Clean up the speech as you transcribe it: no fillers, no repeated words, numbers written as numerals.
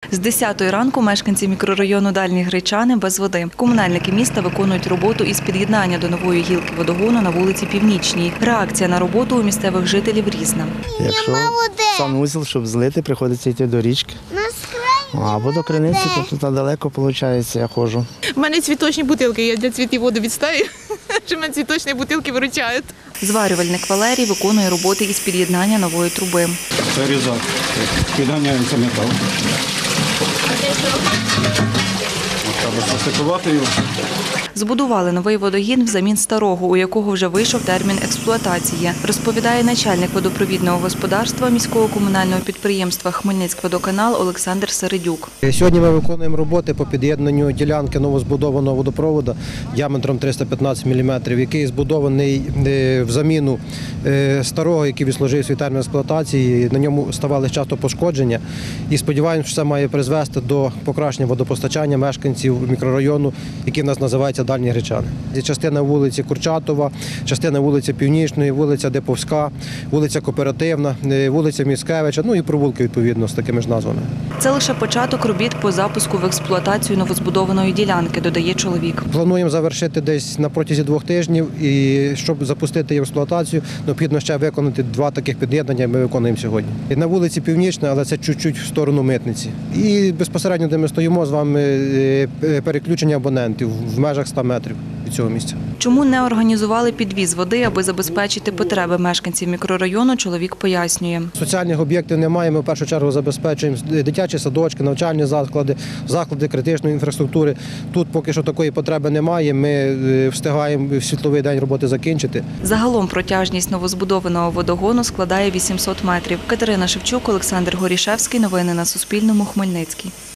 З 10-ї ранку мешканці мікрорайону Дальні Гречани без води. Комунальники міста виконують роботу із під'єднання до нової гілки водогону на вулиці Північній. Реакція на роботу у місцевих жителів різна. Якщо санузел, щоб злити, приходиться йти до річки. Або до криниці, тобто далеко, виходить, я ходжу. У мене цвіточні бутилки, я для цвітів воду відстаю, що мене цвіточні бутилки виручають. Зварювальник Валерій виконує роботи із під'єднання нової труби. Це різак, підганяється метал. Треба засипувати його. Збудували новий водогін взамін старого, у якого вже вийшов термін експлуатації, розповідає начальник водопровідного господарства міського комунального підприємства «Хмельницькводоканал» Олександр Середюк. Сьогодні ми виконуємо роботи по під'єднанню ділянки новозбудованого водопроводу діаметром 315 мм, який збудований в заміну старого, який відслужив свій термін експлуатації. На ньому ставали часто пошкодження. І сподіваємося, що це має призвести до покращення водопостачання мешканців мікрорайону, який в нас називається Дальні Гречани. Частина вулиці Курчатова, частина вулиці Північної, вулиця Деповська, вулиця Кооперативна, вулиця Міцкевича, ну і провулки, відповідно, з такими ж назвами. Це лише початок робіт по запуску в експлуатацію новозбудованої ділянки, додає чоловік. Плануємо завершити десь на протязі 2 тижнів, і щоб запустити її в експлуатацію, необхідно ще виконати 2 таких під'єднання, ми виконуємо сьогодні. На вулиці Північна, але це чуть-чуть в сторону Митниці. І безпосередньо, де ми стоїмо з вами, переключення абонентів в межах 100 метрів від цього місця. Чому не організували підвіз води, аби забезпечити потреби мешканців мікрорайону, чоловік пояснює. Соціальних об'єктів немає, ми в першу чергу забезпечуємо дитячі садочки, навчальні заклади, заклади критичної інфраструктури. Тут поки що такої потреби немає, ми встигаємо в світловий день роботи закінчити. Загалом протяжність новозбудованого водогону складає 800 метрів. Катерина Шевчук, Олександр Горішевський. Новини на Суспільному. Хмельницький.